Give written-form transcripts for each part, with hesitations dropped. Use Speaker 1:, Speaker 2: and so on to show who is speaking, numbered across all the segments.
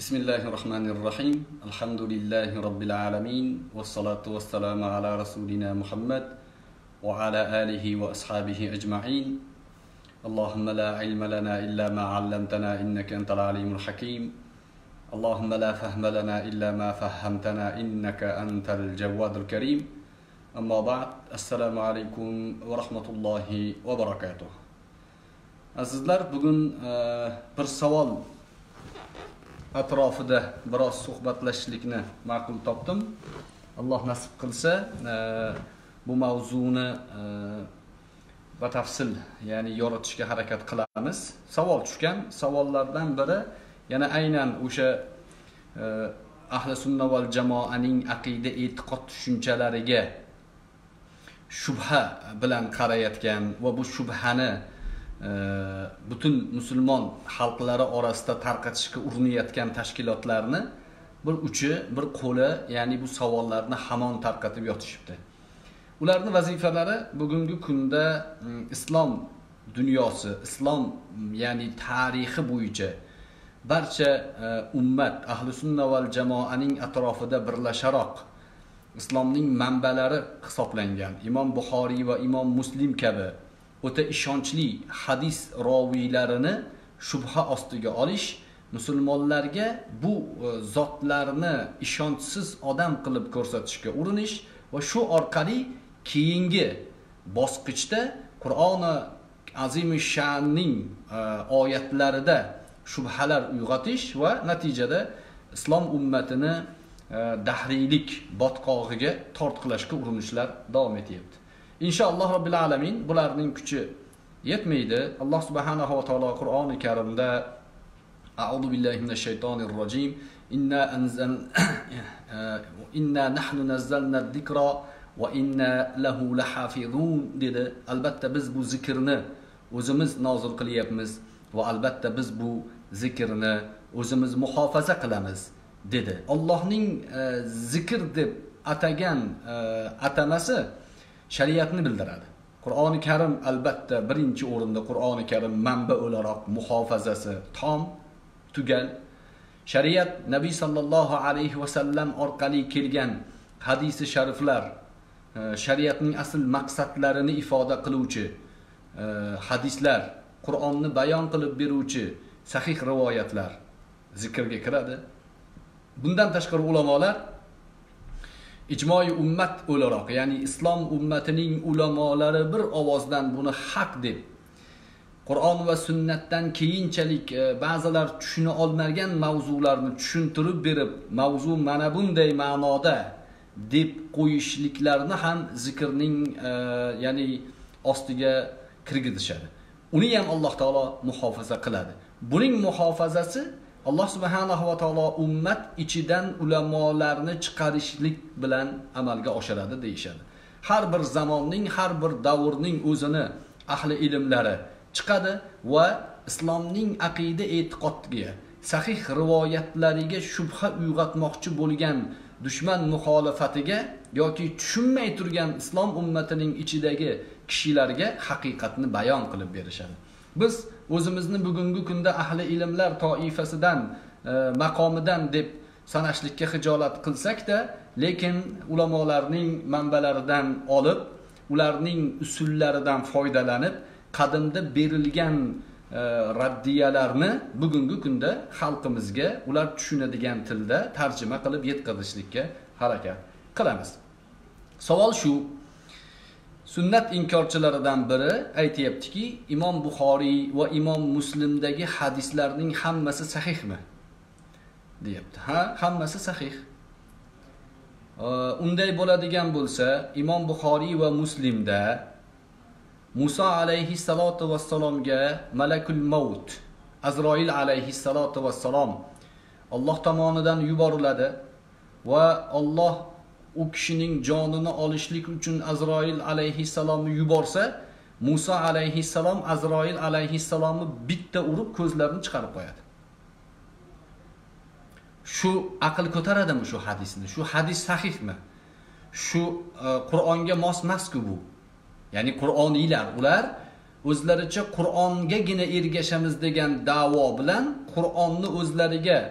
Speaker 1: Bismillahirrahmanirrahim. Alhamdulillahi rabbil alamin. Wassalatu wassalamu ala rasulina Muhammad wa ala alihi wa ashabihi ajma'in. Allahumma la ilma lana illa ma 'allamtana innaka antal alimul hakim. Allahumma la fahma lana illa ma fahhamtana innaka antal jawadul karim. Amma ba'd. Assalomu alaykum va rahmatullohi va barakatuh. Azizlar, bugun bir savol atrofida biroz suhbatlashishlikni ma'qul topdim. Alloh nasib qilsa, bu mavzuni batafsil, ya'ni yoritishga harakat qilamiz. Savol tushgan, savollardan biri yana aynan o'sha ahli sunna val jamoaning aqida, e'tiqod tushunchalariga shubha bilan qarayotgan va bu shubhani butun musulmon xalqlari orasida tarqatishga urinayotgan tashkilotlarni bir uchi, bir qo'li, ya'ni bu savollarni hamon tarqatib yotishibdi. Ularning vazifalari bugungi kunda islom dunyosi, islom ya'ni tarixi bo'yicha barcha ummat ahli sunna val jamoaning atrofida birlasharoq islomning manbalari hisoblangan Imom Buxoriy va Imom Muslim kabi o'ta ishonchli hadis roviylarini shubha ostiga olish, musulmonlarga bu zotlarni ishonchsiz odam qilib ko'rsatishga urinish va shu orqali keyingi bosqichda Qur'oni azim sha'nning oyatlarida shubhalar uyg'otish va natijada islom ummatini dahriylik botqog'iga tortqilashga urinishlar davom etyapti. İnşallah Rabbil alamin bularning kuchi yetmaydi. Alloh subhanahu va taolo Qur'oni Karimda A'udhu billahi minashshaytonirrojim inna nahnu nazzalna zikra va inna lahu lahafizun dedi. Albatta biz bu zikrni o'zimiz nozil qilyapmiz va albatta biz bu zikrni o'zimiz muhofaza qilamiz dedi. Allohning zikr deb atagan atamasi shariatni bildiradi. Qur'oni Karim albatta birinchi o'rinda. Qur'oni Karim manba o'laroq muhofazasi tom, tugal. Shariat Nabiy sallallohu alayhi va sallam orqali kelgan hadisi shariflar, shariatning asl maqsadlarini ifoda qiluvchi hadislar, Qur'onni bayon qilib beruvchi sahih rivoyatlar zikrga kiradi. Bundan tashqari ulamolar ijmoy ummat o'laroq, ya'ni islom ummatining ulamolari bir ovozdan buni haq deb Qur'on va sunnatdan keyinchalik ba'zilar tushuna olmagan mavzularni tushuntirib berib, mavzu mana bunday ma'noda deb qo'yishliklarini ham zikrning ya'ni ostiga kirgizishadi. Uni ham Alloh taolo muhofaza qiladi. Buning muhofazasi Alloh subhanahu va taolo ummat ichidan ulamolarni chiqarishlik bilan amalga oshiradi deyishadi. Har bir zamonning, har bir davrning o'zini ahli ilmlari chiqadi va islomning aqida e'tiqodiga, sahih rivoyatlariga shubha uyg'otmoqchi bo'lgan dushman muxolifatiga yoki tushunmay turgan islom ummatining ichidagi kishilarga haqiqatni bayon qilib berishadi. Biz o'zimizni bugungi kunda ahli ilmlar toifasidan, maqomidan deb sanashlikka xijolat qilsak-da, lekin ulamolarning manbalaridan olib, ularning usullaridan foydalanib, qadimda berilgan raddiyalarni bugungi kunda xalqimizga ular tushunadigan tilda tarjima qilib yetkazishlikka harakat qilamiz. Savol shu: sunnat inkorchilaridan biri aytayaptiki, Imom Buxoriy va Imom Muslimdagi hadislarning hammasi sahihmi? deyapti. Ha, hammasi sahih. Unday bo'ladigan bo'lsa, Imom Buxoriy va Muslimda Musa alayhi salatu vassalomga malakul maut, Azroil alayhi salatu vassalom Alloh tomonidan yuboriladi va Alloh u kishining jonini olishlik uchun Azroil alayhissalomni yuborsa, Musa alayhissalom Azroil alayhissalomni bitta urib ko'zlarini chiqarib qo'yadi. Shu aql ko'taradimi shu hadisni? Shu hadis sahihmi? Shu Qur'onga mos emas-ku bu. Ya'ni Qur'oniylar ular o'zlaricha Qur'ongagina ergashamiz degan da'vo bilan Qur'onni o'zlariga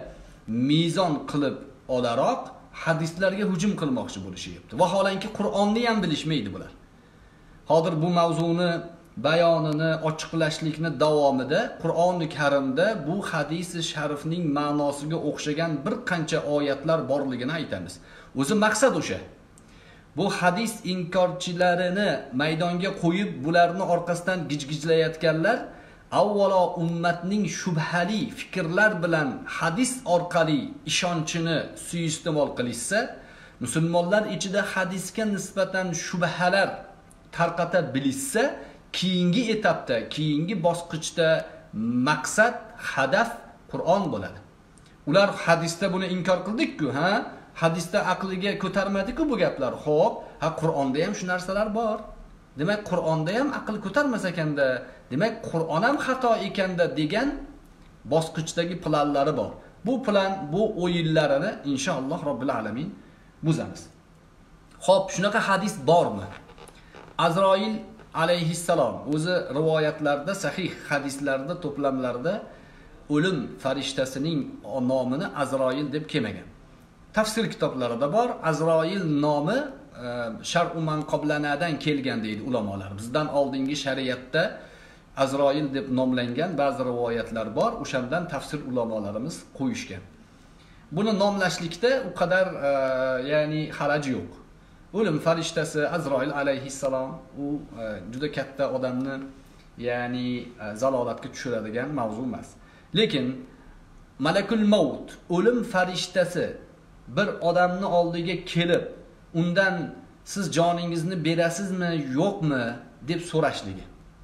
Speaker 1: mezon qilib olaroq hadislarga hujum qilmoqchi bo'lishyapti. Vaholanki Qur'onni ham bilishmaydi bular. Hozir bu mavzuni bayonini ochiqlashlikni davomida Qur'oni Karimda bu hadisi sharifning ma'nosiga o'xshagan bir qancha oyatlar borligini aytamiz. O'zi maqsad o'sha. Bu hadis inkorchilarini maydonga qo'yib, bularni orqasidan gijgijlayotganlar avvalo ummatning shubhali fikrlar bilan hadis orqali ishonchini suiiste'mol qilishsa, musulmonlar ichida hadisga nisbatan shubhalar tarqata bilishsa, keyingi etapda, keyingi bosqichda maqsad, hadaf Qur'on bo'ladi. Ular hadisda buni inkor qildik-ku, ha? Hadisda aqliga ko'tarmadi-ku bu gaplar. Xo'p, ha Qur'onda ham shu narsalar bor. Demak, Qur'onda ham aql ko'tarmas ekanda, demak Qur'on ham xato ekanda degan bosqichdagi planlari bor. Bu plan, bu o'yinlarini inshaalloh Robbil alamin buzamiz. Xo'p, shunaqa hadis bormi? Azroil alayhissalom o'zi rivoyatlarda, sahih hadislarda, to'plamlarda o'lim farishtasining nomini Azroil deb kelmagan. Tafsir kitoblarida bor. Azroil nomi shar'u man qoblanadan kelgan deydi ulamolar. Bizdan oldingi shariatda Azroil deb nomlangan ba'zi rivoyatlar bor. O'shandan tafsir ulamolarimiz qo'yishgan. Buni nomlashlikda u qadar ya'ni haraj yo'q. O'lim farishtasi Azroil alayhissalom u juda katta odamni ya'ni zalolatga tushiradigan mavzu emas. Lekin malakul maut, o'lim farishtasi bir odamni oldiga kelib, undan siz joningizni berasizmi, yo'qmi deb so'rashligi.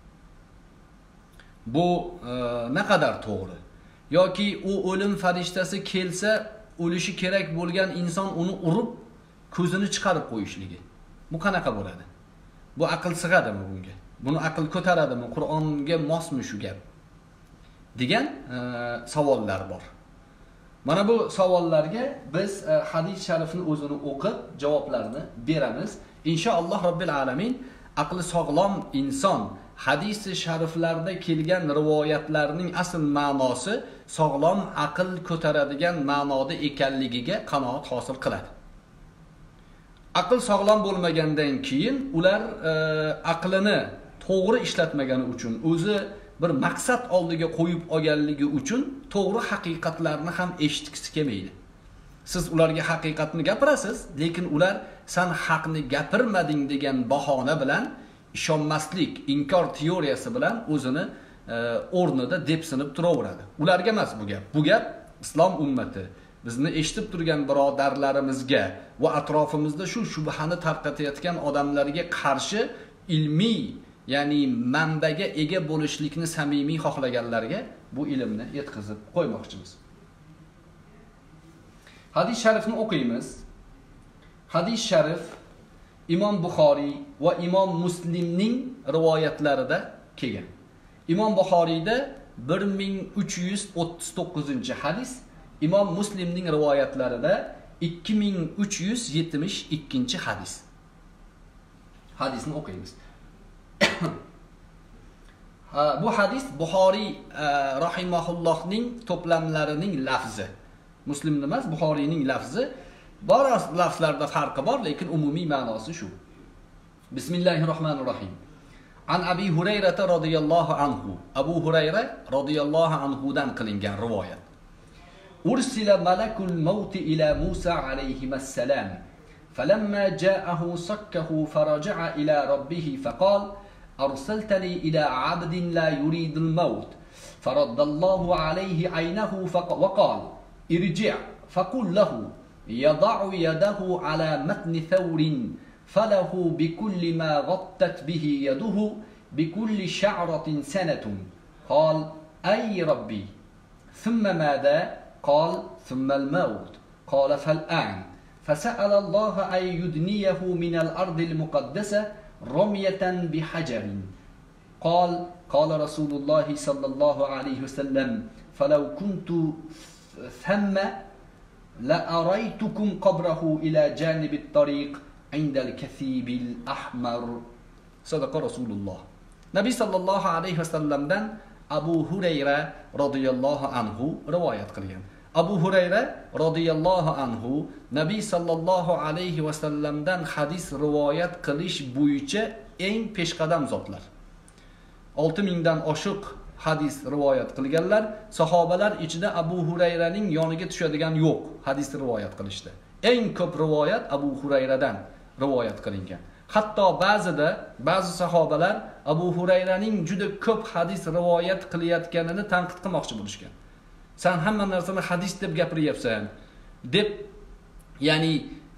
Speaker 1: Bu naqadar to'g'ri? Yoki u o'lim farishtasi kelsa, o'lishi kerak bo'lgan inson uni urib ko'zini chiqarib qo'yishligi. Bu qanaqa bo'ladi? Bu aql sig'adimi bunga? Buni aql ko'taradimi? Qur'onga mosmi shu gap? degan savollar bor. Mana bu savollarga biz hadis sharifni o'zini o'qib javoblarni beramiz. Inshaalloh Robbil alamin aqli sog'lom inson hadisi shariflarda kelgan rivoyatlarning asl ma'nosi sog'lom aql ko'taradigan ma'noda ekanligiga qanoat hosil qiladi. Aql sog'lom bo'lmagandan keyin ular aqlini to'g'ri ishlatmagani uchun, o'zi bir maqsad oldiga qo'yib olganligi uchun to'g'ri haqiqatlarni ham eshitgisi kelmaydi. Siz ularga haqiqatni gapirasiz, lekin ular sen haqni gapirmading degan bahona bilan ishonmaslik, inkor teoriyasi bilan o'zini o'rnida depsinib turaveradi. Ularga emas bu gap. Bu gap islom ummati, bizni eshitib turgan birodarlarimizga va atrofimizda shu shubhani tarqatayotgan odamlarga qarshi ilmiy, ya'ni manbaga ega bo'lishlikni samimiy xohlaganlarga bu ilmni yetkazib qo'ymoqchimiz. Hadis sharifni o'qiymiz. Hadis sharif Imom Buxoriy va Imom Muslimning rivoyatlarida kelgan. Imom Buxoriyda 1339-hadis, Imom Muslimning rivoyatlarida 2372-hadis. Hadisni o'qiymiz. Bu hadis Buxoriy rahimahullohning to'plamlarining lafzi. Muslim emas, Buxoriyning lafzi. Bor lafzlarda farqi bor, lekin umumiy ma'nosi shu. Bismillahirrohmanirrohim. An Abi Hurayra radhiyallohu anhu. Abu Hurayra radhiyallohu anhu dan qilingan rivoyat. Ursila malakul maut ila Musa alayhissalam. فلما جاءه صكه فرجع إلى ربه فقال أرسلتني إلى عبد لا يريد الموت فرد الله عليه عينه وقال ارجع فقل له يضع يده على متن ثور فله بكل ما غطت به يده بكل شعرة سنة قال أي ربي ثم ماذا؟ قال ثم الموت قال فالآن فسأل الله أن يدنيه من الأرض المقدسة رمية بحجر قال رسول الله صلى الله عليه وسلم فلو كنت ثم لأريتكم قبره إلى جانب الطريق عند الكثيب الأحمر صدق رسول الله. Nabi sallallohu alayhi vasallamdan Abu Hurayra radhiyallohu anhu rivoyat qilgan. Abu Hurayra radhiyallohu anhu Nabiy sallallohu alayhi va sallamdan hadis rivoyat qilish bo'yicha eng peshqadam zotlar. 6000 dan oshiq hadis rivoyat qilganlar. Sahobalar ichida Abu Hurayraning yoniga tushadigan yo'q hadis rivoyat qilishdi. Eng ko'p rivoyat Abu Hurayradan rivoyat qilingan. Hatto ba'zi sahobalar Abu Hurayraning juda ko'p hadis rivoyat qilayotganini tanqid qilmoqchi bo'lishgan. Sen hamma narsani hadis deb gapiryapsan, deb ya'ni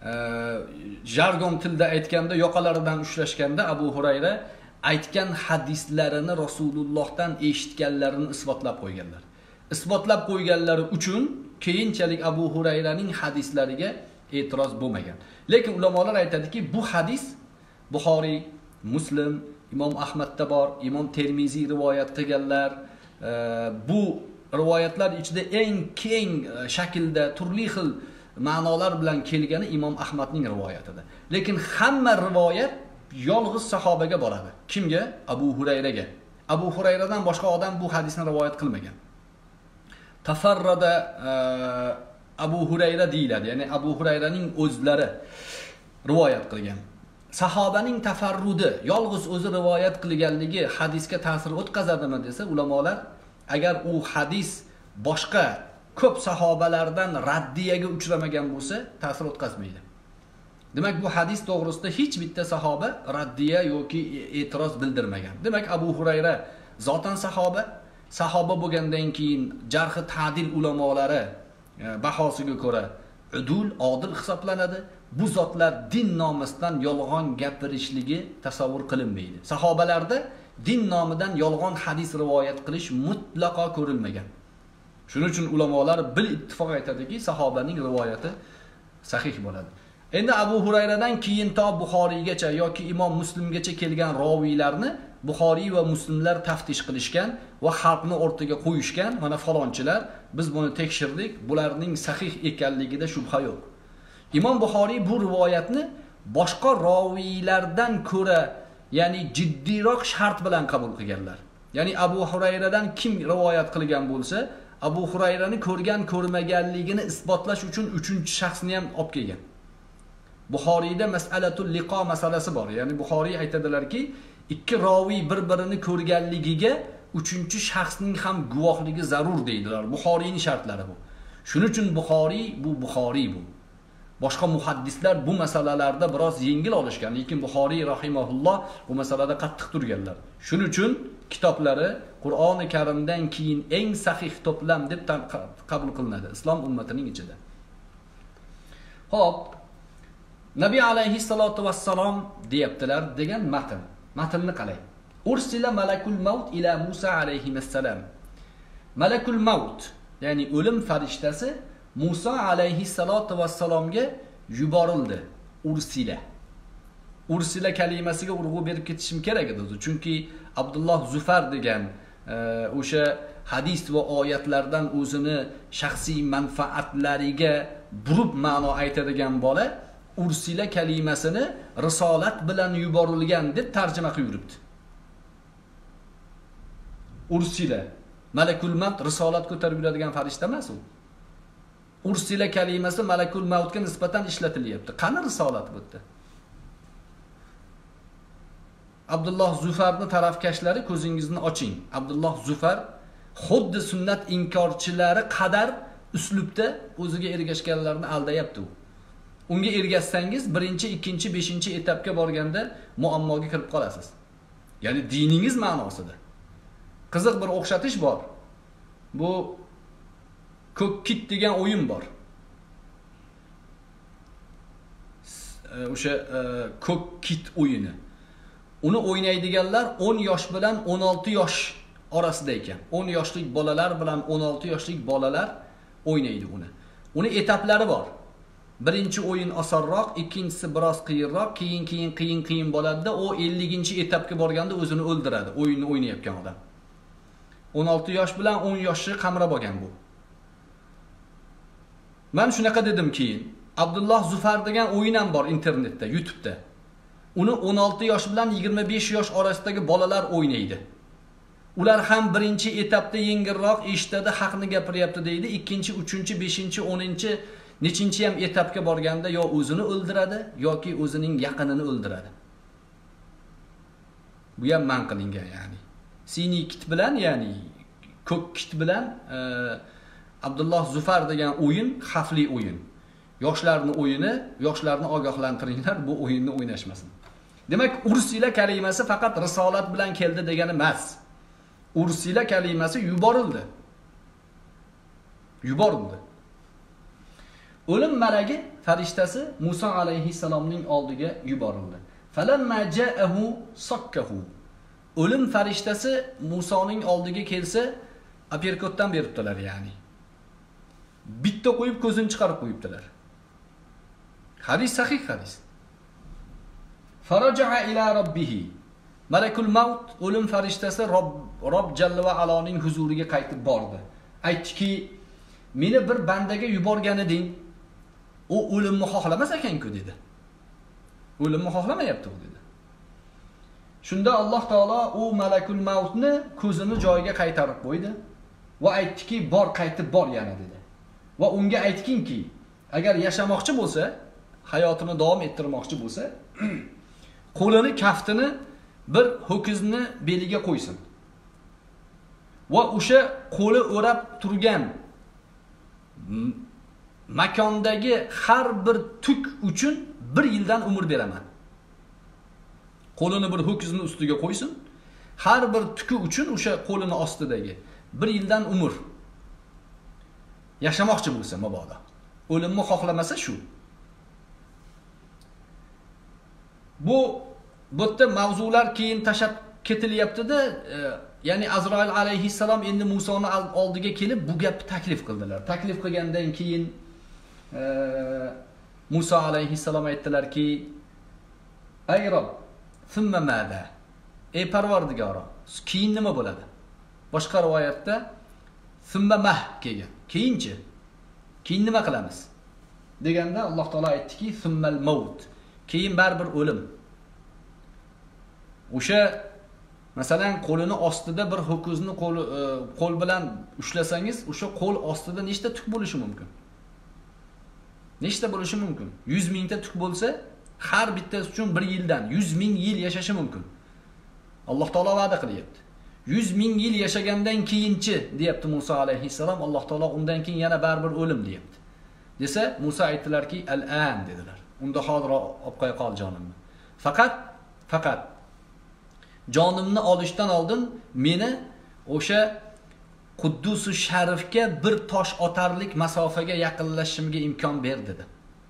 Speaker 1: jargon tilda aytganda yoqalaridan ushlashganda Abu Hurayra aytgan hadislarini Rasulullohdan eshitganlarini isbotlab qo'yganlar. Isbotlab qo'yganlari uchun keyinchalik Abu Hurayraning hadislariga e'tiroz bo'lmagan. Lekin ulamolar aytadiki, bu hadis Buxoriy, Muslim, Imom Ahmadda bor, Imom Termiziy rivoyat qilganlar. Bu rivoyatlar ichida eng keng shaklda turli xil ma'nolar bilan kelgani Imom Ahmadning rivoyatida. Lekin hamma rivoyat yolg'iz sahobaga boradi. Kimga? Abu Hurayraga. Abu Hurayradan boshqa odam bu hadisni rivoyat qilmagan. Tafarrada Abu Hurayra deyiladi. Ya'ni Abu Hurayraning o'zlari rivoyat qilgan. Sahobaning tafarrudi, yolg'iz o'zi rivoyat qilganligi hadisga ta'sir o'tkazadimi desa, ulamolar agar u hadis boshqa ko'p sahobalardan raddiyaga uchramagan bo'lsa, ta'sir o'tkazmaydi. Demak, bu hadis to'g'risida hech bitta sahoba raddiya yoki e'tiroz bildirmagan. Demak, Abu Hurayra zotan sahoba bo'lgandan keyin jarh ta'dil ulamolari bahosiga ko'ra udul, odil hisoblanadi. Bu zotlar din nomisidan yolg'on gapirishligi tasavvur qilinmaydi. Sahobalarda din nomidan yolg'on hadis rivoyat qilish mutlaqo ko'rilmagan. Shuning uchun ulamolar bil ittifoq aytadiki, sahobaning rivoyati sahih bo'ladi. Endi Abu Hurayradan keyin to Buxoriygacha yoki Imom Muslimgacha kelgan roviylarni Buxoriy va Muslimlar taftish qilishgan va xalqni o'rtaga qo'yishgan. Mana falonchilar, biz buni tekshirdik, bularning sahih ekanligida shubha yo'q. Imom Buxoriy bu rivoyatni boshqa roviylardan ko'ra, ya'ni jiddiyroq shart bilan qabul qilganlar. Ya'ni Abu Hurayradan kim rivoyat qilgan bo'lsa, Abu Hurayrani ko'rgan ko'rmaganligini isbotlash uchun 3-shaxsni ham olib kelgan. Buxoriyda mas'alatul liqo masalasi bor. Ya'ni Buxoriy aytadilarki, ikki roviy bir-birini ko'rganligiga 3-shaxsning ham guvohligi zarur deydilar. Buxoriyning shartlari bu. Shuning uchun Buxoriy bu. Boshqa muhaddislar bu masalalarda biroz yengil olishgan, lekin Buxoriy rahimahulloh bu masalada qattiq turganlar. Shuning uchun kitoblari Qur'oni Karimdan keyin eng sahih to'plam deb qabul qilinadi islom ummatining ichida. Xo'p, Nabiy alayhi salatu vassalom deyaptilar degan matnni qarang. Ursila malakul maut ila Musa alayhi assalam. Malakul maut, ya'ni o'lim farishtasi Musa alayhi salatu vassalomga yuborildi. Ursila kalimasiga urg'u berib ketishim kerak edi o'zi. Chunki Abdulloh Zufar degan o'sha hadis va oyatlardan o'zini shaxsiy manfaatlariga burib ma'no aytadigan bola Ursila kalimasini risolat bilan yuborilgan deb tarjima qilib yuribdi. Ursila, malakul maut risolat ko'tarib yuradigan farishta emas u. Ursila kalimasi malakul mautga nisbatan ishlatilyapti. Qani risolat bu yerda? Abdulloh Zufarning tarafkashlari ko'zingizni oching. Abdulloh Zufar xuddi sunnat inkorchilari qadar uslubda o'ziga ergashganlarni aldayapti u. Unga ergashsangiz 1-chi, 2-chi, 5-chi etapga borganda muammoga kirib qolasiz. Ya'ni diningiz ma'nosida. Qiziq bir o'xshatish bor. Bu ko'k kit degan o'yin bor. O'sha ko'k kit o'yini. Uni o'ynaydiganlar 10 yosh bilan 16 yosh orasida ekan. 10 yoshlik bolalar bilan 16 yoshlik bolalar o'ynaydi uni. Uni etaplari bor. Birinchi o'yin osonroq, ikkinchisi biroz qiyinroq, qiyin bo'ladi-da, o 50-etapga borganda o'zini o'ldiradi, o'yinni o'ynayotgan odam. 16 yosh bilan 10 yoshni qamrab olgan bu. Men shunaqa dedim keyin. Abdulloh Zufar degan o'yin ham bor internetda, YouTube'da. Uni 16 yosh bilan 25 yosh orasidagi bolalar o'ynaydi. Ular ham birinchi etapda yengilroq eshitadi, haqni gapiryapti deydi. Ikkinchi, uchinchi, beshinchi, 10-chi, nechinchi ham etapga borganda yo o'zini o'ldiradi yoki o'zining yaqinini o'ldiradi. Bu ham man qilingan, ya'ni. Siniy kit bilan, ya'ni ko'k kit bilan Abdulloh Zufar degan o'yin xavfli o'yin. Yoshlarning o'yini, yoshlarni ogohlantiringlar, bu o'yinni o'ynashmasin. Demak, ursila kalimasi faqat risolat bilan keldi degani emas. Ursila kalimasi yuborildi. Yuborildi. O'lim malagi farishtasi Musa alayhissalomning oldiga yuborildi. Falamma ja'ahu sakkahu. O'lim farishtasi Musoning oldiga kelsa, aperkotdan beribdilar, ya'ni. Bitta qo'yib ko'zini chiqarib qo'yibdilar. Hadis sahih hadis. Faraja'a ila robbihi. Malakul maut o'lim farishtasi Robb jalla va aloning huzuriga qaytib bordi. Aytdiki, meni bir bandaga yuborgan eding. U o'limni xohlamas ekan-ku dedi. O'limni xohlamayapti u dedi. Shunda Alloh taolo u malakul mautni ko'zini joyiga qaytarib qo'ydi va aytdiki, bor qaytib bor yana dedi. Va unga aytkinki, agar yashamoqchi bo'lsa, hayotini davom ettirmoqchi bo'lsa, qo'lini, kaftini bir ho'kizni beliga qo'ysin. Va o'sha qo'li o'rab turgan makondagi har bir tuk uchun 1 yildan umr beraman. Qo'lini bir ho'kizni ustiga qo'ysin. Har bir tuki uchun o'sha qo'lini ostidagi 1 yildan umr. Yashamoqchi bo'lsa mabodo. O'limni xohlamasa shu. Bu yerda mavzular keyin tashab ketilyapti-da, ya'ni Azroil alayhissalom endi Musoni oldiga kelib bu gapni taklif qildilar. Taklif qilgandan keyin Musa alayhissalom aytdilarki, "Ey Rob, thumma mada?" Ey Parvardigoro, keyin nima bo'ladi? Boshqa rivoyatda thumma mah kelgan. Keyinchi? Keyin nima qilamiz? Deganda Alloh taolo aytdiki, thummal maut. Keyin baribir o'lim. O'sha masalan qo'lini ostida bir ho'kizni qo'l bilan ushlasangiz, o'sha qo'l ostida nechta tuk bo'lishi mumkin? Nechta bo'lishi mumkin? 100 mingta tuk bo'lsa, har bittasi uchun 1 yildan 100 ming yil yashashi mumkin. Alloh taolo va'da qilyapti. 100 ming yil yashagandan keyinchi deyapti Musa alayhissalom. Alloh taolo undan keyin yana baribir o'lim deyapti. Desa, Musa aytdilarki, al-an dedilar. Unda hozir olib qo'ya qol jonimni. Faqat jonimni olishdan oldin meni o'sha Quddusu Sharifga bir tosh otarlik masofaga yaqinlashishimga imkon ber dedi.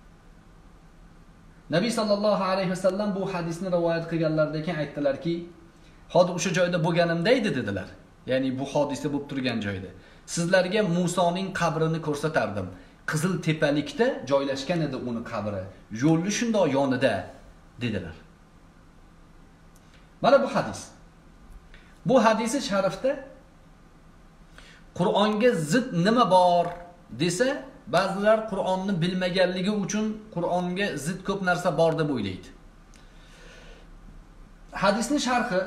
Speaker 1: Nabiy sallallohu alayhi vasallam bu hadisni rivoyat qilganlardan keyin aytdilarki, hozir o'sha joyda bo'lganimda edi dedilar. Ya'ni bu hodisa bo'lib turgan joyda. Sizlarga Musoning qabrini ko'rsatardim. Qizil tepalikda joylashgan edi uni qabri. Yo'lni shundoq yonida dedilar. Mana bu hadis. Bu hadisi sharifda Qur'onga zid nima bor desa, ba'zilar Qur'onni bilmaganligi uchun Qur'onga zid ko'p narsa bor deb o'ylaydi. Hadisning sharhi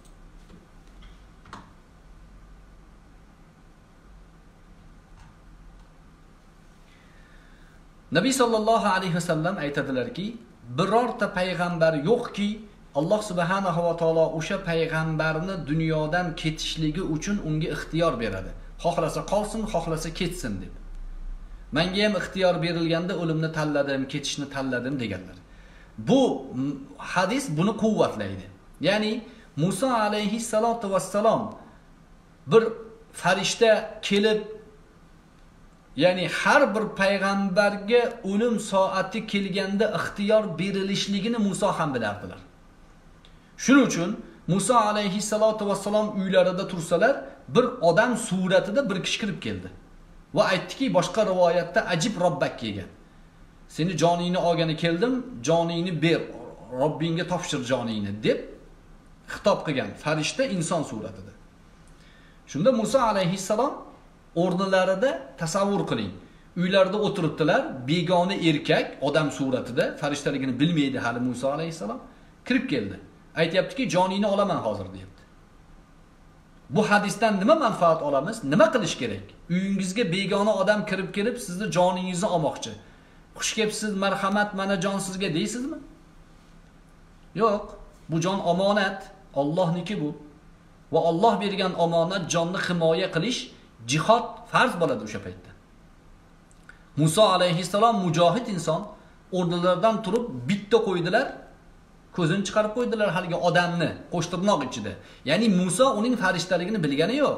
Speaker 1: Nabiy sallallohu alayhi vasallam aytadilarki, birorta payg'ambar yo'qki, Alloh subhanahu va taolo o'sha payg'ambarni dunyodan ketishligi uchun unga ixtiyor beradi. Xohlasa qolsin, xohlasa ketsin deb. Menga ham ixtiyor berilganda o'limni tanladim, ketishni tanladim deganlar. Bu hadis buni quvvatlaydi. Ya'ni Musa alayhissalatu vassalom bir farishta kelib, ya'ni har bir payg'ambarga o'lim soati kelganda ixtiyor berilishligini Musa ham bilardilar. Shuning uchun Musa alayhissalatu vassalom uylarida tursalar, bir odam suratida bir kishi kirib keldi. Va aytdiki, boshqa rivoyatda ajib robbak kelgan. Seni joningni olgani keldim, joningni ber, Robbingga topshir joningni deb xitob qilgan farishta inson suratida. Shunda Musa alayhissalom o'rnilarida tasavvur qiling. Uylarda o'tiribdilar, begona erkak odam suratida, farishtaligini bilmaydi hali Musa alayhissalom kirib keldi. Aytayaptiki, joningni olaman hozir deyapti. Bu hadisdan nima manfaat olamiz? Nima qilish kerak? Uyingizga begona odam kirib kelib, sizni joningizni olmoqchi. Xush kelibsiz, marhamat, mana jon sizga deysizmi? Yo'q. Bu jon omonat. Allohniki bu. Va Alloh bergan omonat jonni himoya qilish, jihad farz bo'ladi o'sha paytda. Musa alayhissalom mujohid inson, o'rnlaridan turib bitta qo'ydilar, ko'zini chiqarib qo'ydilar haligi odamni qo'shtirnoq ichida. Ya'ni Musa uning farishtaligini bilgani yo'q.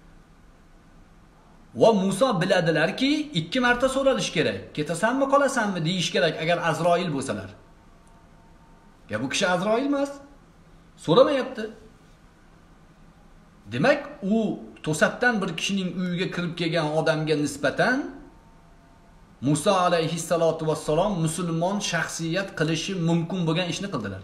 Speaker 1: Va Musa biladilarki, 2 marta so'ralish kerak. Ketasanmi, qolasanmi deyish kerak agar Azroil bo'lsalar. Ya bu kishi Azroil emas. So'ramayapti. Demak, u to'satdan bir kishining uyiga kirib kelgan odamga nisbatan Musa alayhissalatu vassalom musulmon shaxsiyat qilishi mumkin bo'lgan ishni qildilar.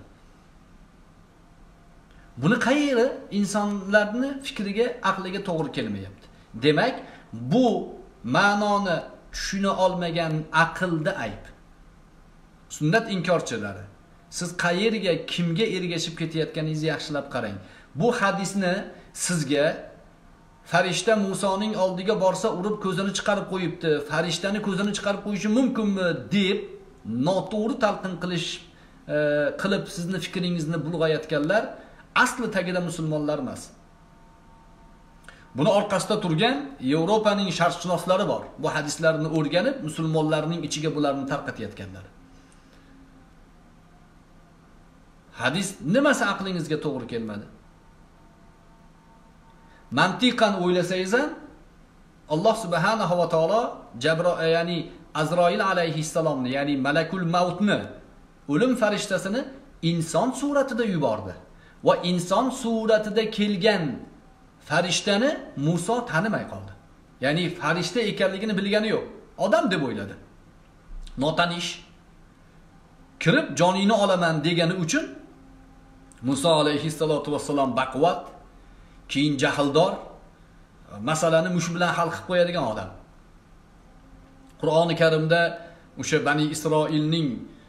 Speaker 1: Buni qayeri insonlarning fikriga, aqliga to'g'ri kelmayapti. Demak, bu ma'noni tushuna olmagan aqlda ayb. Sunnat inkorchilari, siz qayerga, kimga ergashib ketayotganingizni yaxshilab qarang. Bu hadisni sizga farishta Musoning oldiga borsa urib ko'zini chiqarib qo'yibdi, farishtani ko'zini chiqarib qo'yishi mumkinmi deb noto'g'ri talqin qilib sizni fikringizni bulg'ayotganlar asli tagida musulmonlar emas. Buni orqasida turgan Yevropaning sharqshunoslari bor. Bu hadislarni o'rganib, musulmonlarning ichiga bularni tarqatayotganlar. Hadis nimasi aqlingizga to'g'ri kelmadi? Mantiqan o'ylasangiz ham Alloh subhanahu va taolo ya'ni Azroil alayhissalomni, ya'ni malakul mautni, o'lim farishtasini inson suratida yubordi. Va inson suratida kelgan farishtani Muso tanimay qoldi. Ya'ni farishta ekanligini bilgani yo'q. Odam deb o'yladi. Notanish. Kirib joningni olaman degani uchun Muso alayhissalatu vassalom baquvvat, keyin jahldor, masalani mush bilan hal qilib qo'yadigan odam. Qur'oni Karimda o'sha Bani Isroilning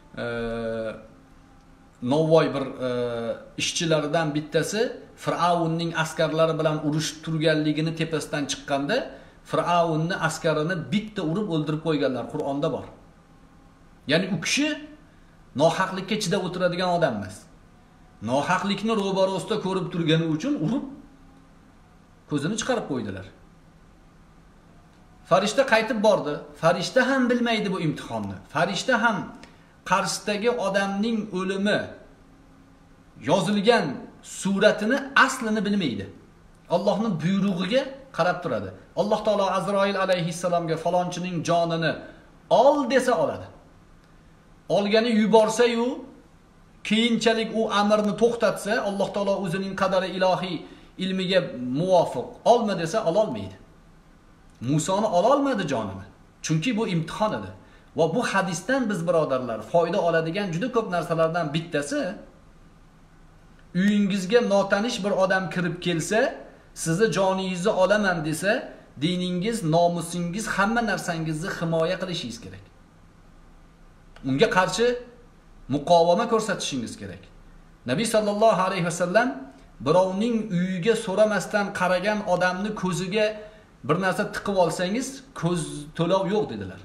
Speaker 1: novvoy bir ishchilaridan bittasi Fir'avnning askarlari bilan urushib turganligini tepasidan chiqqanda Fir'avnni askarini bitta urib o'ldirib qo'yganlar. Qur'onda bor. Ya'ni u kishi nohaqlikka chidab o'tiradigan odam emas. Nohaqlikni ro'barosida ko'rib turgani uchun urib ko'zini chiqarib qo'ydilar. Farishta qaytib bordi. Farishta ham bilmaydi bu imtihonni. Farishta ham qarshisidagi odamning o'limi yozilgan suratini aslini bilmaydi. Allohning buyrug'iga qarab turadi. Alloh taolo Azroil alayhissalomga falonchining jonini ol desa oladi. Olgani yuborsa-yu, keyinchalik u amrni to'xtatsa, Alloh taolo o'zining qadari ilohiy ilmiga muvofiq olma desa ololmaydi. Musoni ololmadi jonini. Chunki bu imtihon edi. Va bu hadisdan biz birodarlar foyda oladigan juda ko'p narsalardan bittasi, uyingizga notanish bir odam kirib kelsa, sizni joningizni olaman desa, diningiz, nomusingiz, hamma narsangizni himoya qilishingiz kerak. Unga qarshi muqovama ko'rsatishingiz kerak. Nabiy sallallohu alayhi vasallam birovning uyiga so'ramasdan qaragan odamni ko'ziga bir narsa tiqib olsangiz, ko'z to'lov yo'q dedilar.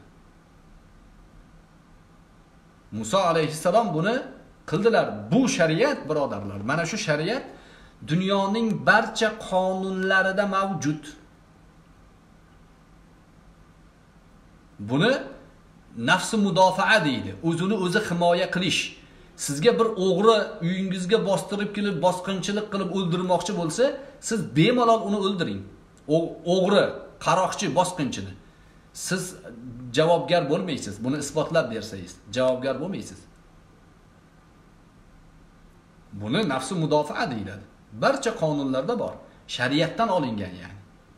Speaker 1: Musa alayhissalom buni qildilar. Bu shariat birodarlar. Mana shu shariat dunyoning barcha qonunlarida mavjud. Buni nafsi mudofaa deydi. O'zini o'zi himoya qilish. Sizga bir o'g'ri uyingizga bostirib kelib, bosqinchilik qilib o'ldirmoqchi bo'lsa, siz bemalol uni o'ldiring. O'g'ri, qaroqchi, bosqinchini. Siz javobgar bo'lmaysiz. Buni isbotlab bersangiz, javobgar bo'lmaysiz. Buni nafsi mudofaa deyiladi. Barcha qonunlarda bor. Shariatdan olingan yani.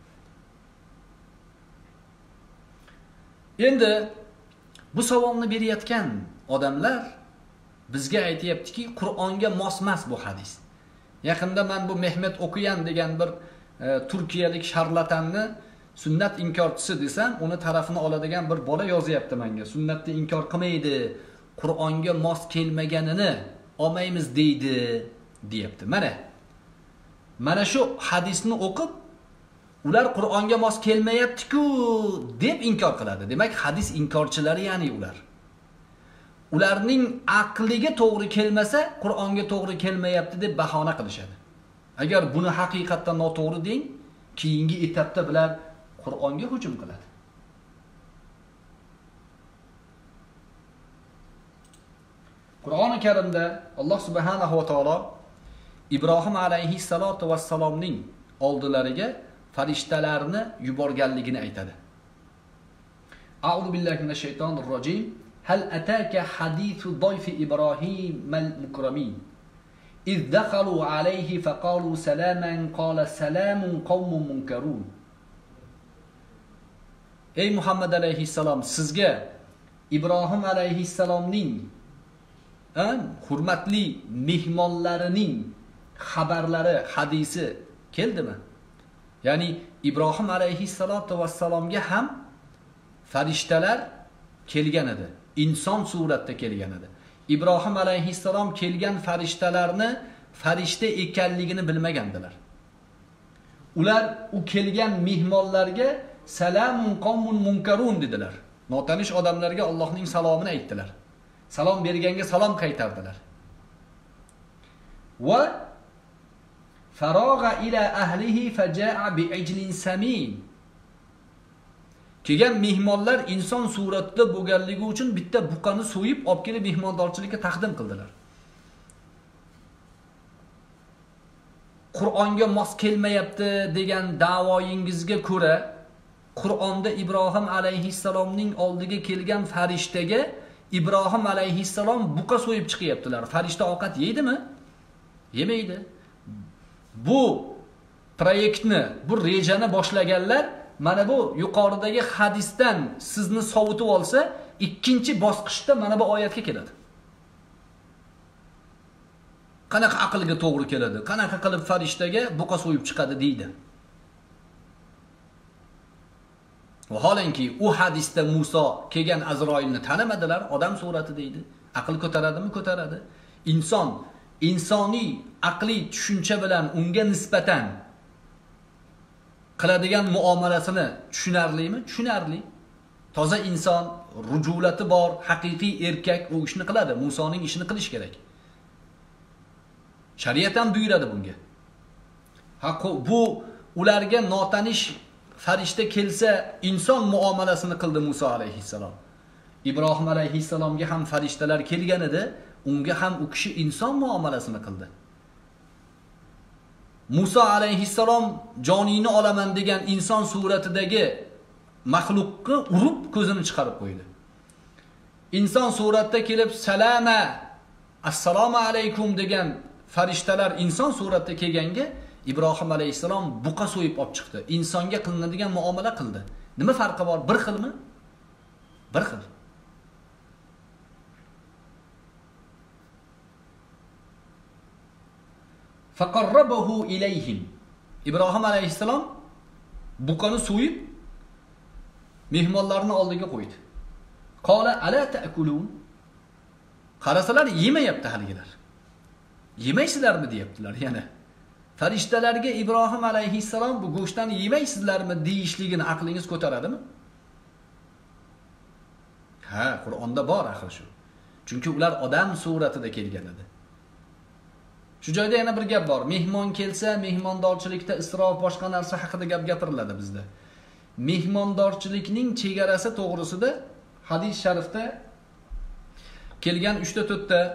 Speaker 1: Endi bu savolni berayotgan odamlar bizga aytayaptiki, Qur'onga mos emas bu hadis. Yaqinda men bu Mehmet Okuyan degan bir turkiyalik sharlatanni sunnat inkorchisi desam, uni tarafini oladigan bir bola yozyapti menga. Sunnatni inkor qilmaydi, Qur'onga mos kelmaganini olmaymiz deydi, deyapti. mana shu hadisni o'qib, ular Qur'onga mos kelmayapti-ku deb inkor qiladi. Demak, hadis inkorchilari ya'ni ular. Ularning aqliga to'g'ri kelmasa, Qur'onga to'g'ri kelmayapti deb bahona qilishadi. Agar buni haqiqatdan noto'g'ri deng, keyingi etapda bular Qur'onga hujum qiladi. Qur'oni Karimda Alloh subhanahu va taolo Ibrohim alayhissalatu vassalomning oldilariga farishtalarni yuborganligini aytadi. A'udhu billahi minash shaytonir rojim. Hal ataka hadithu dayfi Ibrohim al-mukramin. إذ دخلوا عليه فقالوا سلاما قال سلام قوم منكرون. Ey Muhammad alayhissalom, sizga Ibrohim alayhissalomning hurmatli mehmonlarining xabarlari, hadisi keldimi? Ya'ni Ibrohim alayhissalatu vassalomga ham farishtalar kelgan edi, inson suratda kelgan edi. Ibrohim alayhissalom kelgan farishtalarni farishta ekanligini bilmagandilar. Ular u kelgan mehmonlarga salamun qawmun munkarun dedilar. Notanish odamlarga Allohning salomini aytdilar. Salom berganga salom qaytardilar. Va faragha ila ahlihi faja'a bi'ijlin samin. Kelgan mehmonlar inson suratida bo'lganligi uchun bitta buqani so'yib olib kelib mehmondorchilikka taqdim qildilar. Qur'onga mos kelmayapti degan da'voyingizga ko'ra, Qur'onda Ibrohim alayhissalomning oldiga kelgan farishtaga Ibrohim alayhissalom buqa so'yib chiqyaptilar. Farishta ovqat yeydimi? Yemaydi. Bu proyektni, bu rejani boshlaganlar mana bu yuqoridagi hadisdan sizni sovutib olsa, ikkinchi bosqichda mana bu oyatga keladi. Qanaqa aqlga to'g'ri keladi? Qanaqa qilib farishtaga buqa so'yib chiqadi deydi. Vaholanki u hadisda Musa kelgan Azroilni tanimadilar, odam surati deydi. Aql ko'taradimi? Ko'taradi. Inson insoniy aqliy tushuncha bilan unga nisbatan qiladigan muomalasini tushunarlimi? Tushunarli. Toza inson, rujulati bor, haqiqiy erkak u ishni qiladi. Musoning ishini qilish kerak. Shariat ham buyuradi bunga. Bu ularga notanish farishta kelsa inson muomalasini qildi Musa alayhissalom. Ibrohim alayhissalomga ham farishtalar kelgan edi, unga ham u kishi inson muomalasini qildi. Musa alayhissalom jonini olaman degan inson suratidagi maxluqni urib ko'zini chiqarib qo'ydi. Inson suratda kelib salama, assalomu alaykum degan farishtalar inson suratda kelganga Ibrohim alayhissalom buqa so'yib olib chiqdi. Insonga qilinadigan muomala qildi. Nima farqi bor? Bir xilmi? Bir xil. Faqarrabahu ilayhim. Ibrohim alayhissalom buqani so'yib mehmonlarning oldiga qo'ydi. Qala ala ta'kulun. Qarasalar yemayapti haligilar. Yemaysizlarmi deyaptilar yana. Farishtalarga Ibrohim alayhissalom bu go'shtdan yemaysizlarmi deyishligini aqlingiz ko'taradimi? Ha, Qur'onda bor axir shu. Chunki ular odam suratida kelgan edi. Shu joyda yana bir gap bor. Mehmon kelsa, mehmondorchilikda isrof boshqa narsa haqida gap gapiriladi bizda. Mehmondorchilikning chegarasi to'g'risida hadis sharifda kelgan 3-4 ta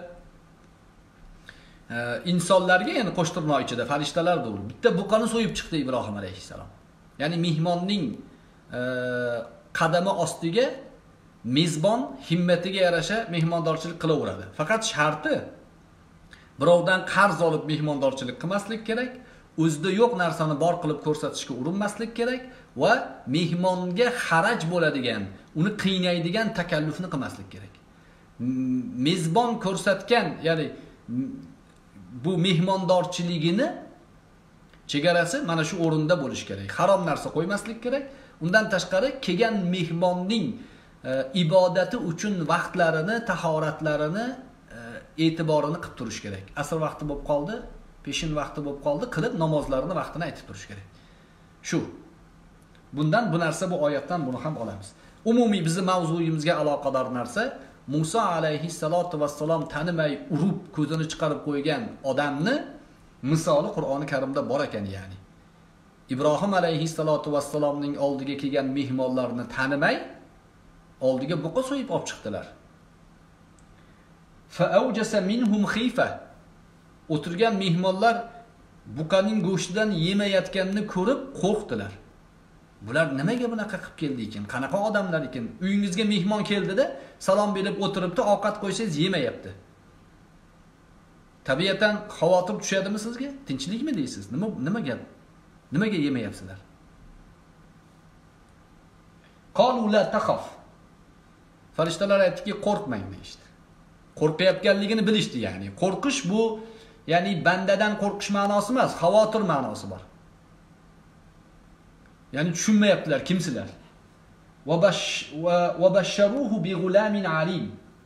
Speaker 1: insonlarga, ya'ni qo'shtirnoq ichida farishtalardir. Bitta buqani so'yib chiqdi Ibrohim alayhissalom. Ya'ni mehmonning qadami ostiga mezbon himmatiga yarasha mehmondorchilik qilaveradi. Faqat sharti birovdan qarz olib mehmondorchilik qilmaslik kerak, o'zida yo'q narsani bor qilib ko'rsatishga urinmaslik kerak va mehmonga xaraj bo'ladigan, uni qiynaydigan takallufni qilmaslik kerak. Mezbon ko'rsatgan, ya'ni bu mehmondorchiligini chegarasi mana shu o'rinda bo'lish kerak. Harom narsa qo'ymaslik kerak. Undan tashqari kelgan mehmonning ibodati uchun vaqtlarini, tahoratlarini e'tiborini qilib turish kerak. Asr vaqti bo'lib qoldi, peshin vaqti bo'lib qoldi, qilib namozlarini vaqtini aytib turish kerak. Shu. Bundan bu narsa bu oyatdan buni ham olamiz. Umumiy bizning mavzuyimizga aloqador narsa Musa alayhissalatu vassalom tanimay urib ko'zini chiqarib qo'ygan odamni misoli Qur'oni Karimda bor ekan, ya'ni Ibrohim alayhissalatu vassalomning oldiga kelgan mehmonlarni tanimay oldiga buqa so'yib olib chiqdilar. Fa'awjasa minhum khifa. O'tirgan mehmonlar buqaning go'shtidan yemayotganini ko'rib qo'rqdilar. Bular nimaga bunaqa qilib keldi ekan? Qanaqa odamlar ekan? Uyingizga mehmon keldida, salom berib o'tiribdi, ovqat qo'ysangiz yemayapti. Tabiatan xavotir tushadimi sizga? Tinchlikmi deysiz? Nima gap? Nimaga yemayapsizlar? Qalu la takhaf. Farishtalar aytdiki, qo'rqmang deydi. Qo'rqayotganligini bilishdi, ya'ni. Qo'rqish bu, ya'ni bandadan qo'rqish ma'nosi emas, xavotir ma'nosi bor. Ya'ni tushunmayaptilar kimsilar. Va basharuhu bi g'ulamin alim.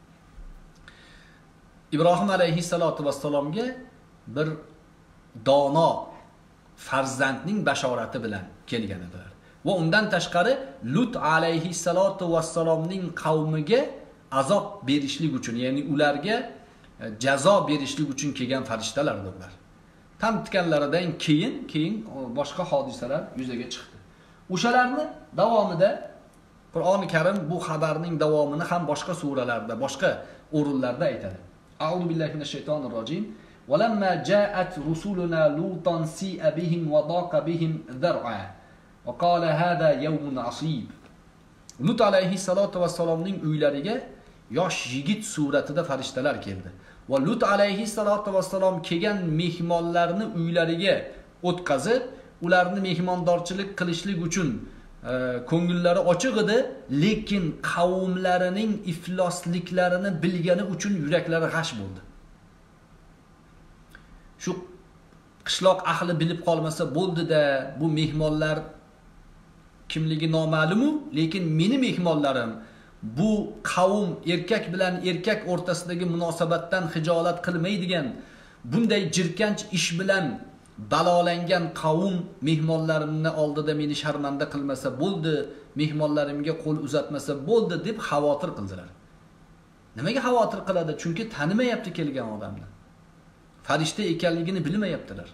Speaker 1: Ibrohim alayhissalatu vassalomga bir dono farzandning bashorati bilan kelgan edilar. Va undan tashqari Lut alayhissalatu vassalomning qavmiga azob berishlik uchun, ya'ni ularga jazo berishlik uchun kelgan farishtalar ular. Tanitganlaridan keyin boshqa hodisalar yuzaga chiqdi. O'shalarni davomida Qur'oni Karim bu xabarning davomini ham boshqa suralarda, boshqa o'rinlarda aytadi. A'udhu billahi minash shaytonir rojim. Walamma ja'at rusuluna lutan si'a bihim wa daqa bihim dhar'a. Va qala hada yawmun asib. Lut alayhissalatu vassalomning uylariga yosh yigit suratida farishtalar keldi. Va Lut alayhissalatu vassalom kelgan mehmonlarni uylariga o'tkazib, ularni mehmondorchilik qilishlik uchun ko'ngillari ochiq edi, lekin qavmlarining iflosliklarini bilgani uchun yuraklari g'ash bo'ldi. Shu qishloq ahli bilib qolmasa bo'ldi-da, bu mehmonlar kimligi noma'lum, lekin meni mehmonlarim bu qavm erkak bilan erkak o'rtasidagi munosabatdan hijolat qilmaydigan, bunday jirkanch ish bilan balolangan qavm mehmonlarimni oldida meni sharmanda qilmasa bo'ldi, mehmonlarimga qo'l uzatmasa bo'ldi deb xavotir qildilar. Nimaga xavotir qiladi? Chunki tanimayapti kelgan odamni. Farishta ekanligini bilmayaptilar.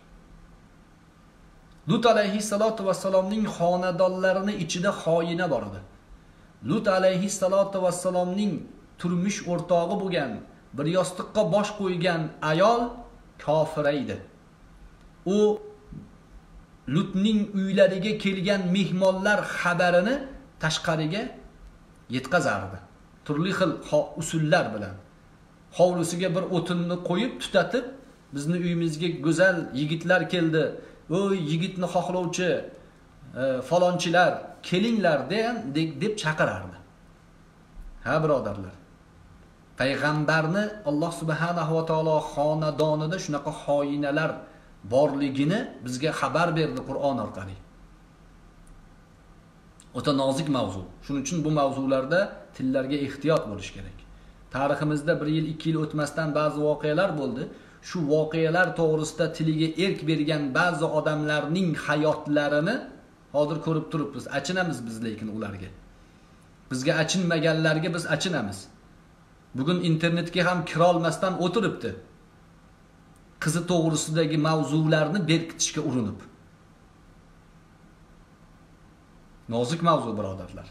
Speaker 1: Lut alayhissalatu vassalomning xonadonlarining ichida xoyina bor edi. Lut alayhissalatu vassalomning turmush o'rtog'i bo'lgan, bir yostiqqa bosh qo'ygan ayol kofira edi. U Lutning uylariga kelgan mehmonlar xabarini tashqariga yetkazardi. Turli xil usullar bilan. Hovlisiga bir o'tinni qo'yib tutatib, bizni uyimizga go'zal yigitlar keldi. Voy yigitni xohlovchi falonchilar kelinglar deb chaqirardi. Ha birodarlar. Payg'ambarni Alloh subhanahu va taolo xonadonida shunaqa xoinalar borligini bizga xabar berdi Qur'on orqali. O'ta nozik mavzu. Shuning uchun bu mavzularda tillarga ehtiyot bo'lish kerak. Tariximizda 1 yil, 2 yil o'tmasdan ba'zi voqealar bo'ldi. Shu voqealar to'g'risida tiliga erk bergan ba'zi odamlarning hayotlarini hozir ko'rib turibmiz. Achinamiz biz lekin ularga. Bizga achinmaganlarga biz achinamiz. Bugun internetga ham kira olmasdan o'tiribdi. Qizi to'g'risidagi mavzularni berkitishga urinib. Nozik mavzu birodarlar.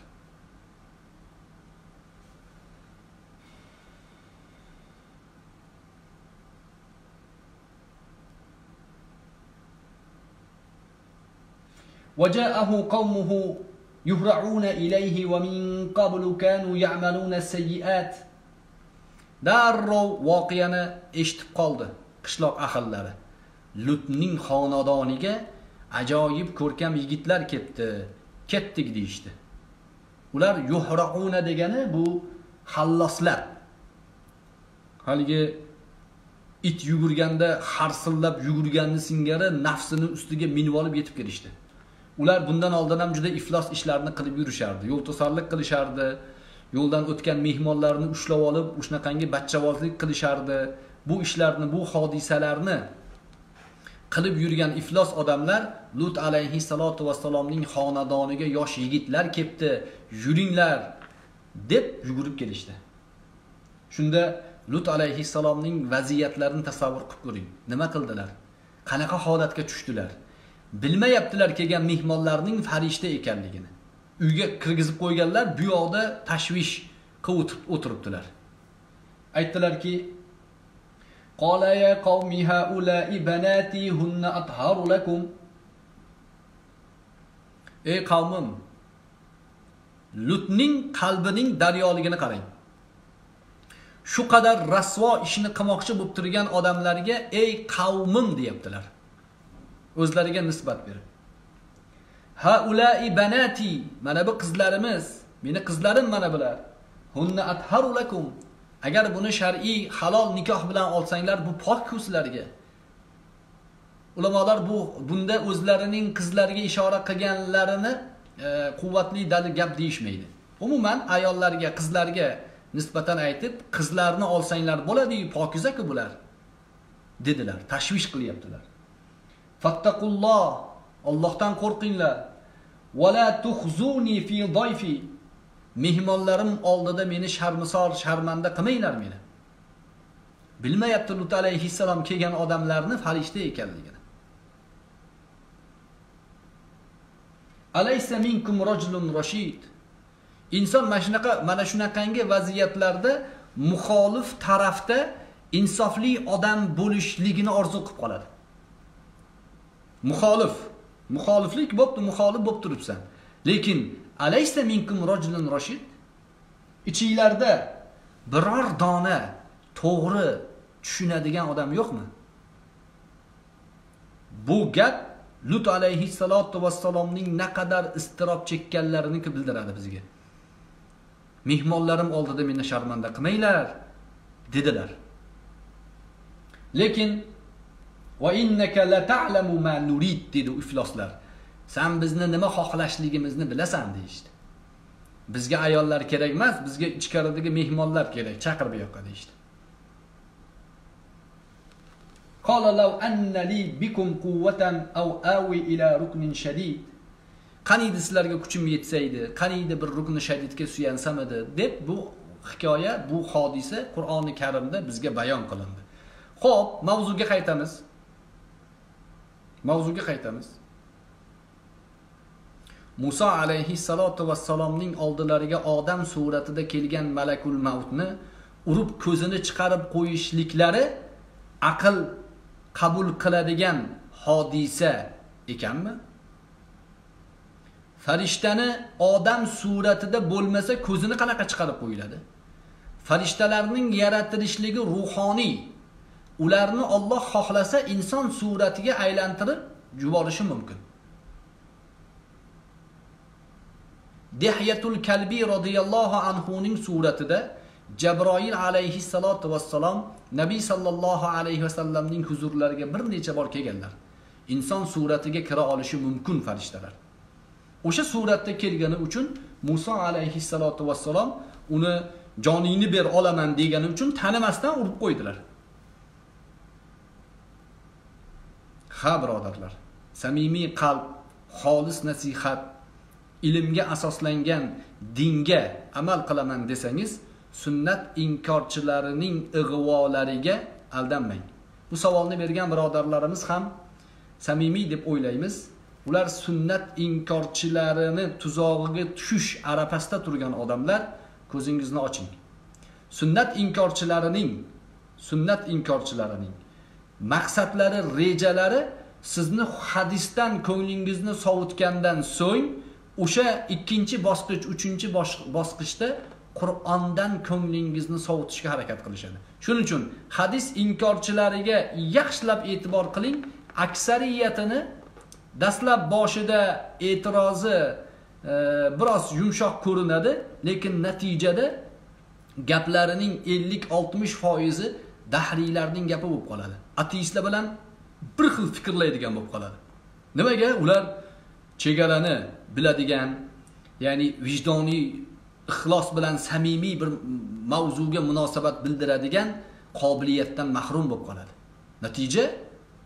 Speaker 1: وجاءه قومه يهرعون إليه ومن قبل كانوا يعملون السيئات. Darrov voqeani eshitib qoldi qishloq ahllari. Lutning xonadoniga ajoyib ko'rkam yigitlar ketdik deyishdi. Ular yuhrauna degani bu xalloslar. Haligi it yugurganda harsillab yugurganni singari nafsini ustiga minib olib yetib kelishdi. Ular bundan oldin ham juda iflos ishlarni qilib yurishardi. Yo'l to'sarlik qilishardi. Yo'ldan o'tgan mehmonlarni ushlab olib, shunaqangi bachchavozlik qilishardi. Bu ishlarni, bu hodisalarni qilib yurgan iflos odamlar Lut alayhissalatu vassalomning xonadoniga yosh yigitlar kelibdi, yuringlar deb yugurib kelishdi. Shunda Lut alayhissalomning vaziyatlarini tasavvur qilib ko'ring. Nima qildilar? Qanaqa holatga tushdilar? Bilmayaptilar kelgan mehmonlarning farishta ekanligini. Uyga kirgizib qo'yganlar, bu yoqda tashvish qilib o'tiribdilar. Aytdilarki: "Qala ya qawmi haula'i banati hunna atharu lakum." Ey qavmim, Lutning qalbining daryoligini qarang. Shu qadar rasvo ishni qilmoqchi bo'lib turgan odamlarga ey qavmim deyaptilar. O'zlariga nisbat berib. Haula'i banati, mana bu qizlarimiz, meni qizlarim mana bular. Hunna atharu lakum. Agar buni shar'iy halol nikoh bilan olsanglar, bu pok-ku sizlarga. Ulamolar bunda o'zlarining qizlariga ishora qilganlarini quvvatli dalil gap deyishmaydi. Umuman ayollarga, qizlarga nisbatan aytib, qizlarni olsanglar bo'ladi-yu, pokiza-ku bular dedilar, tashvish qilyaptilar. Fattaqulloh, Allohdan qo'rqinglar. Va la tukhzuni fi dayfi. Mehmonlarim oldida meni sharmisor, sharmanda qilmanglar meni. Bilmayapti Lut alayhissalom kelgan odamlarni farishta ekanligini. Alaysa minkum rajulun rashid. Inson mana shunaqangi vaziyatlarda muxolif tarafda insofli odam bo'lishligini orzu qilib qoladi. Muxoliflik bo'pti, muxolif bo'lib turibsan. Lekin alaysa minkum rajulun rashid, ichinglarda biror dona to'g'ri tushunadigan odam yo'qmi? Bu gap Lut alayhissalatu vassalomning naqadar iztirob chekkanlarini bildiradi bizga. Mehmonlarim oldida meni sharmanda qilmanglar dedilar. Lekin va innaka la ta'lamu ma nurid dedi ifloslar. Sen bizni nima xohlashligimizni bilasan deydi. Bizga ayollar kerak emas, bizga ichkaridagi mehmonlar kerak, chaqir bu yoqqa deydi. Qala law anna li bikum quwwatan aw awi ila ruknin shadid. Qaniydi sizlarga kuchim yetsaydi, qaniydi bir rukni shadidga suyansam edi deb bu hikoya, bu hodisa Qur'oni Karimda bizga bayon qilindi. Xo'p, mavzuga qaytamiz. Musa alayhissalatu vassalomning oldilariga odam suratida kelgan malakul mautni urib ko'zini chiqarib qo'yishliklari aql qabul qiladigan hodisa ekanmi? Farishtani odam suratida bo'lmasa ko'zini qanaqa chiqarib qo'yiladi? Farishtalarning yaratilishligi ruhoniy. Ularni Alloh xohlasa inson suratiga aylantirib yuborishi mumkin. Dihyatul Kalbi radhiyallohu anhuning suratida Jabroil alayhissalatu vassalam Nabiy sallallohu alayhi vasallamning huzurlariga bir necha bor kelganlar. Inson suratiga kira olishi mumkin farishtalar. O'sha suratda kelgani uchun Musa alayhissalatu vassalam uni joningni ber olaman degani uchun tanimasdan urib qo'ydilar. Ha birodarlar, samimiy qalb, xolis nasihat, ilmga asoslangan dinga amal qilaman desangiz, sunnat inkorchilarining ig'volariga aldanmang. Bu savolni bergan birodarlarimiz ham samimiy deb o'ylaymiz. Ular sunnat inkorchilarini tuzog'iga tushish arafasida turgan odamlar, ko'zingizni oching. Sunnat inkorchilarining maqsadlari, rejalari sizni hadisdan ko'nglingizni sovutgandan so'ng o'sha ikkinchi bosqich, uchinchi bosqichda Qur'ondan ko'nglingizni sovutishga harakat qilishadi. Shuning uchun hadis inkorchilariga yaxshilab e'tibor qiling. Aksariyatini dastlab boshida e'tirozi biroz yumshoq ko'rinadi, lekin natijada gaplarining 50-60% dahriylarning gapi bo'lib qoladi. Ateistlar bilan bir xil fikrlaydigan bo'lib qoladi. Nimaga? Ular chegarani biladigan, ya'ni vijdoniy ixlos bilan samimiy bir mavzuga munosabat bildiradigan qobiliyatdan mahrum bo'lib qoladi. Natija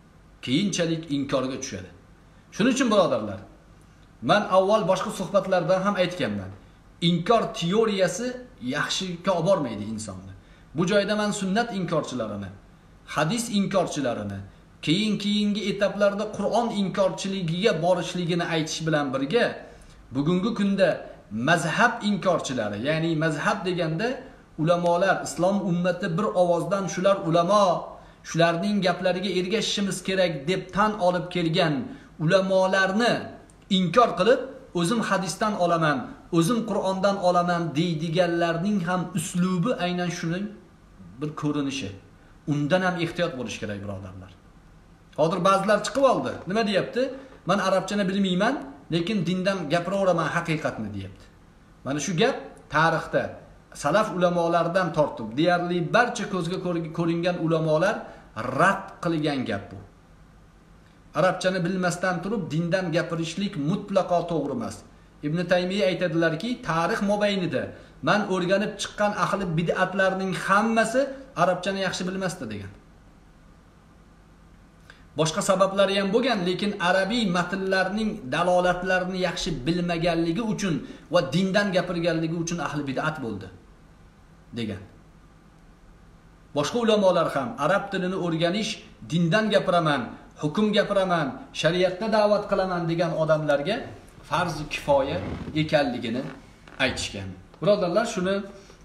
Speaker 1: keyinchalik inkorga tushadi. Shuning uchun birodarlar, men avval boshqa suhbatlarda ham aytganman. İnkar teoriyasi yaxshilikka olib bormaydi insonni. Bu joyda men sunnat inkorchilarini, hadis inkorchilarini, keyingi etaplarda Qur'on inkorchiligiga borishligini aytish bilan birga, bugungi kunda mazhab inkorchilari, ya'ni mazhab deganda ulamolar, islom ummati bir ovozdan shular ulamo, shularning gaplariga ergashishimiz kerak deb tan olib kelgan ulamolarni inkor qilib, o'zim hadisdan olaman, o'zim Qur'ondan olaman deydiganlarning ham uslubi aynan shuning bir ko'rinishi. Undan ham ehtiyot bo'lish kerak birodarlar. Hozir ba'zilar chiqib oldi. Nima deyapti? Men arabchani bilmayman, lekin dindan gapiraveraman haqiqatni deyapti. Mana shu gap tarixda salaf ulamolaridan tortib, deyarli barcha ko'zga ko'ringan ulamolar rad qilgan gap bu. Arabchani bilmasdan turib dindan gapirishlik mutlaqo to'g'ri emas. Ibn Taymiya aytadilarki, tarix mobaynida men o'rganib chiqqan ahli bid'atlarning hammasi arabchani yaxshi bilmasdi degan. Boshqa sabablari ham bo'lgan, lekin arabiy matnlarning dalolatlarini yaxshi bilmaganligi uchun va dindan gapirganligi uchun ahli bid'at bo'ldi degan. Boshqa ulamolar ham arab tilini o'rganish, dindan gapiraman, hukm gapiraman, shariatga da'vat qilaman degan odamlarga farz kifoya ekanligini aytishgan. Birodarlar, shuni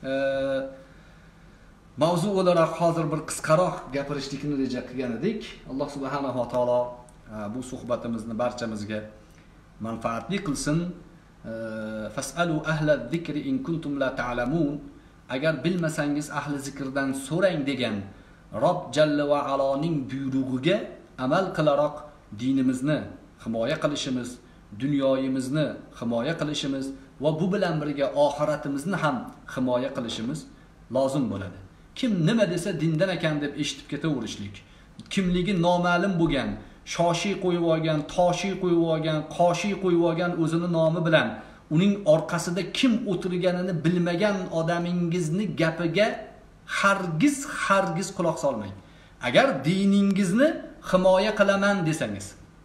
Speaker 1: mavzu o'laroq hozir bir qisqaroq gapirishlikni reja qilgan edik. Alloh subhanahu va taolo bu suhbatimizni barchamizga manfaatli qilsin. Fasalu ahla zikri in kuntum la ta'lamun. Agar bilmasangiz ahli zikrdan so'rang degan Rob jalla va aloning buyrug'iga amal qilaroq dinimizni himoya qilishimiz, dunyoyimizni himoya qilishimiz va bu bilan birga oxiratimizni ham himoya qilishimiz lozim bo'ladi. Kim nima desa dindan ekan deb eshitib ketaverishlik, kimligi noma'lum bo'lgan, shoshi qo'yib olgan, toshi qo'yib olgan, qoshi qo'yib olgan o'zini nomi bilan uning orqasida kim o'tirganini bilmagan odamingizni gapiga hargiz quloq solmang. Agar diningizni himoya qilaman desangiz,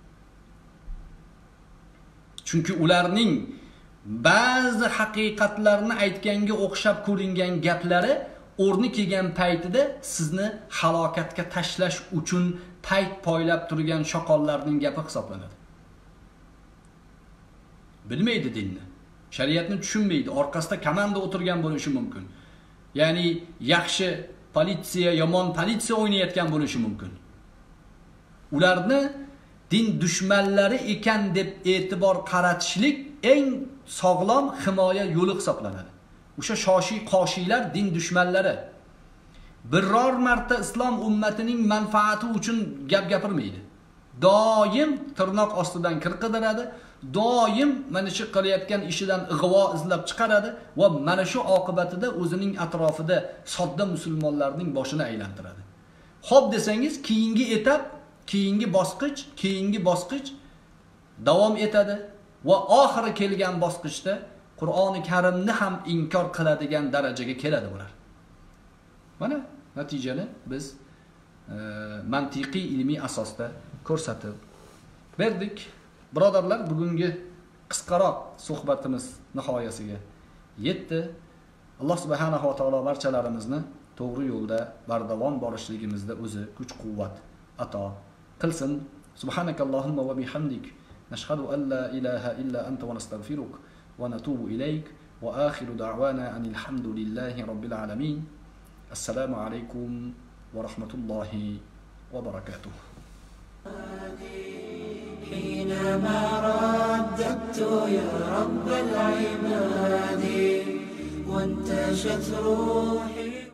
Speaker 1: chunki ularning ba'zi haqiqatlarni aytganga o'xshab ko'ringan gaplari o'rni kelgan paytida sizni halokatga tashlash uchun payt poylab turgan shoqollarning gapi hisoblanadi. Bilmaydi dinni, shariatni tushunmaydi, orqasida komanda o'tirgan bo'lishi mumkin. Ya'ni yaxshi politsiya, yomon politsiya o'ynayotgan bo'lishi mumkin. Ularni din dushmanlari ekan deb e'tibor qaratishlik eng sog'lom himoya yo'li hisoblanadi. O'sha shoshi qoshiylar din dushmanlari biror marta islom ummatining manfaati uchun gap gapirmaydi. Doim tirnoq ostidan kir qidiradi, doim mana shu qilayotgan ishidan ig'vo izlab chiqaradi va mana shu oqibatida o'zining atrofida sodda musulmonlarning boshini aylantiradi. Xo'p desangiz, keyingi etap, keyingi bosqich davom etadi va oxiri kelgan bosqichda Qur'oni Karimni ham inkor qiladigan darajaga keladi ular. Mana natijani biz mantiqiy ilmiy asosda ko'rsatib berdik. Birodarlar, bugungi qisqaroq suhbatimiz nihoyasiga yetdi. Alloh subhanahu va taolo barchalarimizni to'g'ri yo'lda bardavom borishligimizda o'zi kuch-quvvat ato qilsin. Subhanakallohumma va bihamdik, nashhadu an la ilaha illa anta va nastaghfiruka wa natubu ilayk wa akhiru da'wana anil hamdulillahi rabbil alamin. Assalomu alaykum va rahmatullohi va barakatuh.
Speaker 2: حينما رددت يا رب العباد وانتشت روحي